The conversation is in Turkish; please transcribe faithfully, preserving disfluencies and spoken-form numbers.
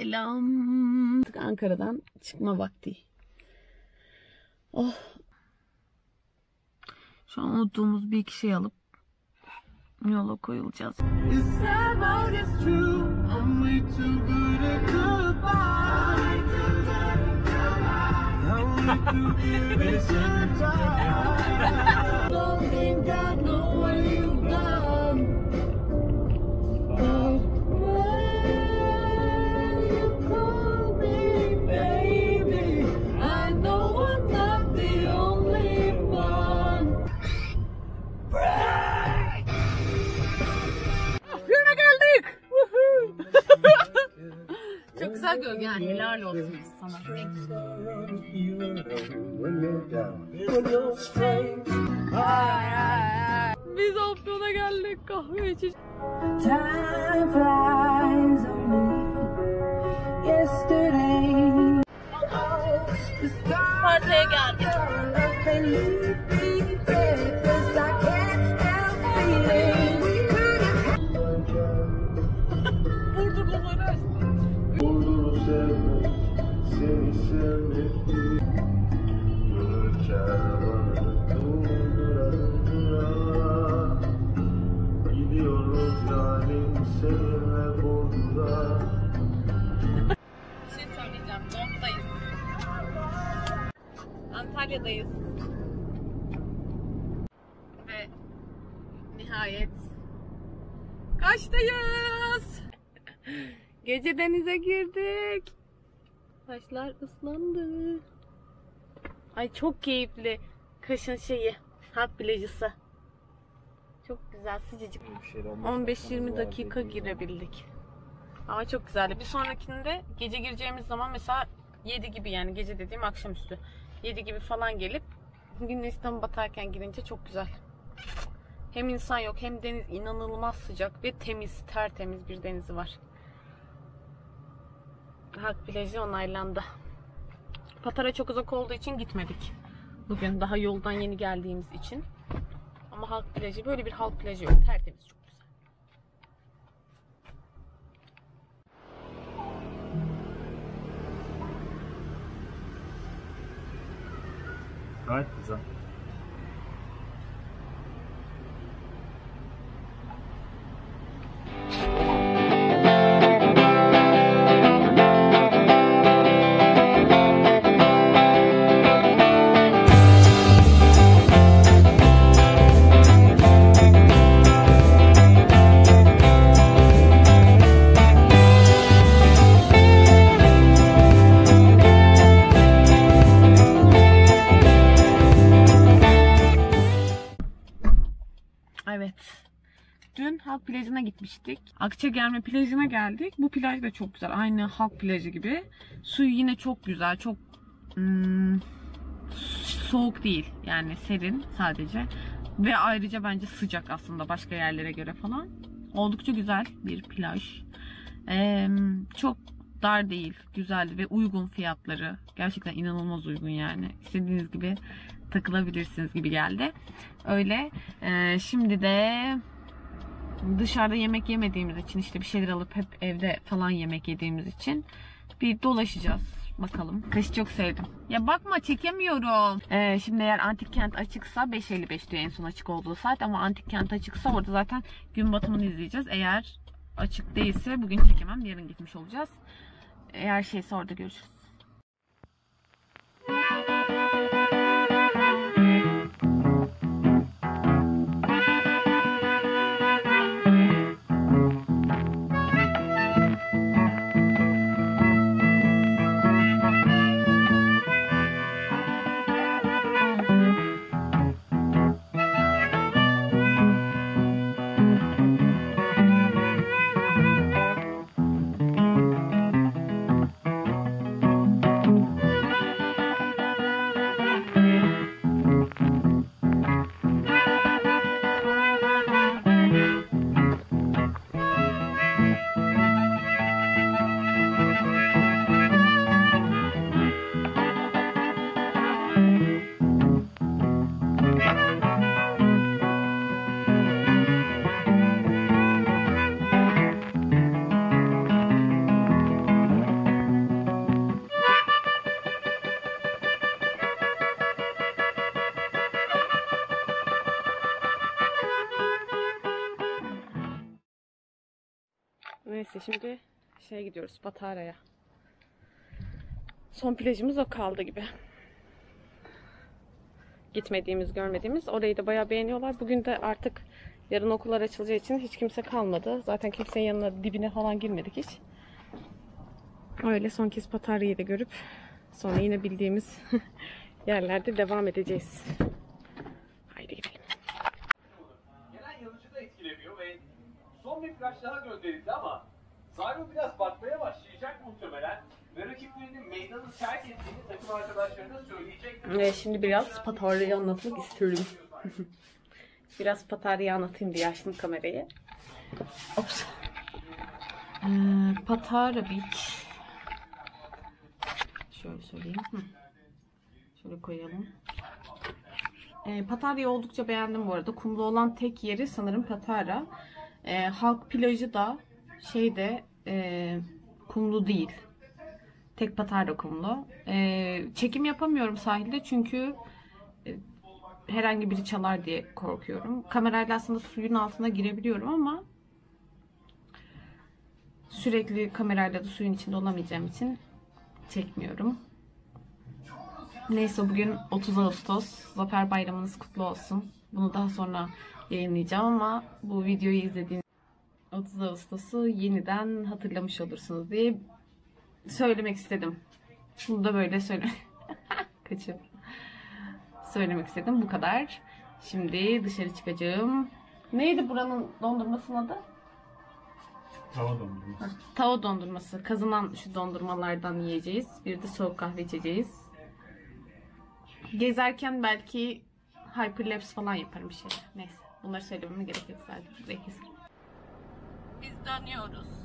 Selam. Artık Ankara'dan çıkma vakti. Oh. Şu an unuttuğumuz bir iki şey alıp yola koyulacağız. Çok güzel gölge yani. Helal olsun sana. Biz Afyon'a geldik kahve için. Time flies on me. Yesterday. Isparta'ya geldik. Seni sevmek değil, gönül kervanı durduran dura. Gidiyoruz yarim seninle burada. Bir şey söyleyeceğim, Long'dayız. Antalya'dayız. Ve nihayet Kaş'tayız. Gece denize girdik. Taşlar ıslandı. Ay çok keyifli. Kaş'ın şeyi, halk plajısı. Çok güzel, sıcacık. on beş yirmi dakika girebildik. Ama çok güzeldi. Bir sonrakinde gece gireceğimiz zaman mesela yedi gibi, yani gece dediğim akşamüstü yedi gibi falan gelip güneş tam batarken girince çok güzel. Hem insan yok hem deniz inanılmaz sıcak ve temiz, tertemiz bir denizi var. Halk plajı onaylandı. Patara çok uzak olduğu için gitmedik. Bugün daha yoldan yeni geldiğimiz için. Ama halk plajı, böyle bir halk plajı yok. Tertemiz, çok güzel. Gayet güzel. Evet. Dün halk plajına gitmiştik. Akçagerme plajına geldik. Bu plaj da çok güzel. Aynı halk plajı gibi. Suyu yine çok güzel. Çok hmm, soğuk değil. Yani serin sadece. Ve ayrıca bence sıcak aslında başka yerlere göre falan. Oldukça güzel bir plaj. Ee, çok dar değil. Güzel ve uygun fiyatları. Gerçekten inanılmaz uygun yani. İstediğiniz gibi takılabilirsiniz gibi geldi. Öyle. Ee, şimdi de dışarıda yemek yemediğimiz için, işte bir şeyler alıp hep evde falan yemek yediğimiz için bir dolaşacağız. Bakalım. Kaşı çok sevdim. Ya bakma, çekemiyorum. Ee, şimdi eğer antik kent açıksa beş elli beş diyor en son açık olduğu saat, ama antik kent açıksa orada zaten gün batımını izleyeceğiz. Eğer açık değilse bugün çekemem. Yarın gitmiş olacağız. Eğer şeyse orada görüşürüz. Neyse şimdi şeye gidiyoruz, Patara'ya. Son plajımız o kaldı gibi. Gitmediğimiz, görmediğimiz. Orayı da bayağı beğeniyorlar. Bugün de artık yarın okullar açılacağı için hiç kimse kalmadı. Zaten kimsenin yanına, dibine falan girmedik hiç. Öyle son kez Patara'yı da görüp sonra yine bildiğimiz yerlerde devam edeceğiz. Haydi gidelim. Gelen yanıcı da etkilemiyor ve son bir flash daha gönderildi ama Zayn biraz batmaya başlayacak muhtemelen ve rakiplerinin meydanı terk ettiğini takım arkadaşlarına söyleyecek. Ve şimdi biraz Patara'yı anlatmak istiyorum. Biraz Patara'yı anlatayım diye açtım kamerayı. Ops. Ee, Patara Beach. Şöyle söyleyeyim. Hı. Şöyle koyalım. Ee, Patara'yı oldukça beğendim bu arada. Kumlu olan tek yeri sanırım Patara. Ee, halk plajı da şeyde e, kumlu değil. Tek Patara kumlu. Ee, çekim yapamıyorum sahilde çünkü e, herhangi biri çalar diye korkuyorum. Kamerayla aslında suyun altına girebiliyorum ama sürekli kamerayla da suyun içinde olamayacağım için çekmiyorum. Neyse bugün otuz Ağustos. Zafer Bayramınız kutlu olsun. Bunu daha sonra yayınlayacağım ama bu videoyu izlediğiniz otuz Ağustos'u yeniden hatırlamış olursunuz diye söylemek istedim. Bunu da böyle söyle. Kaçıyorum. Söylemek istedim. Bu kadar. Şimdi dışarı çıkacağım. Neydi buranın dondurmasının adı? Tava dondurması. Tava dondurması. Kazınan şu dondurmalardan yiyeceğiz. Bir de soğuk kahve içeceğiz. Gezerken belki hyperlapse falan yaparım bir şeyler. Neyse. Bunları söylememe gerek yok zaten. Biz dönüyoruz.